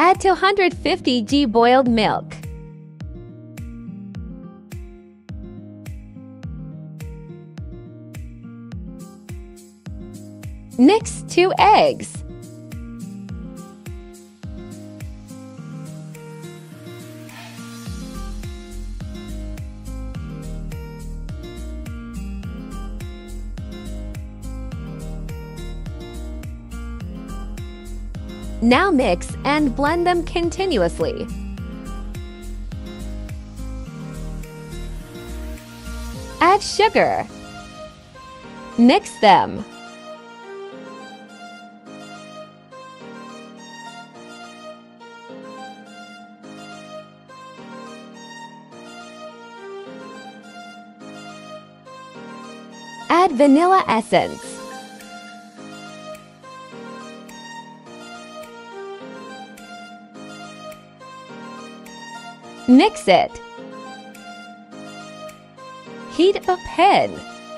Add 250 g boiled milk. Mix 2 eggs. Now mix and blend them continuously. Add sugar. Mix them. Add vanilla essence. Mix it. Heat a pan.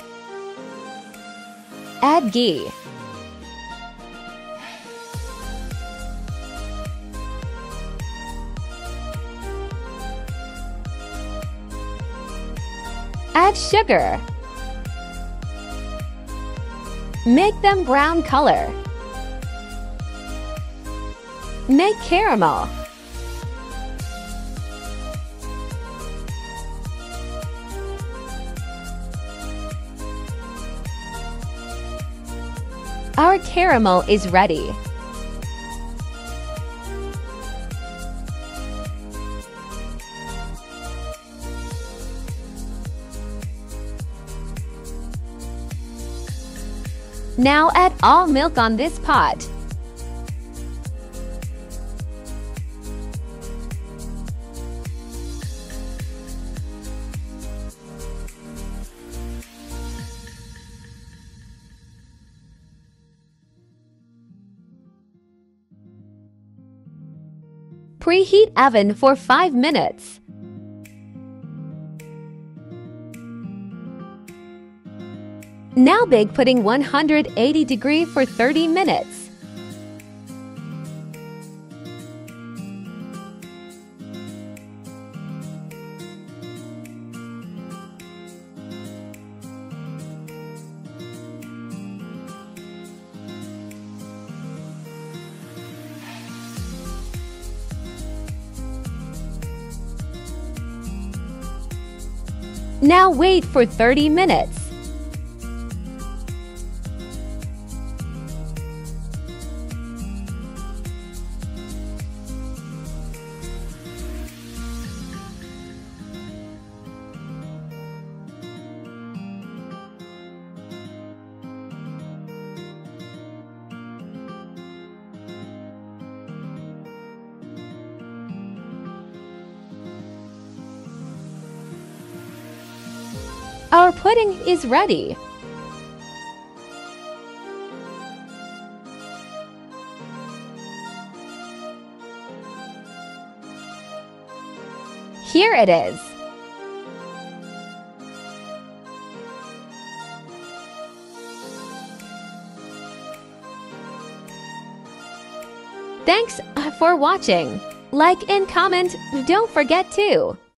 Add ghee. Add sugar. Make them brown color. Make caramel. Our caramel is ready. Now add all milk on this pot. Preheat oven for 5 minutes. Now bake pudding 180 degrees for 30 minutes. Now wait for 30 minutes. Our pudding is ready. Here it is. Thanks for watching. Like and comment, don't forget to.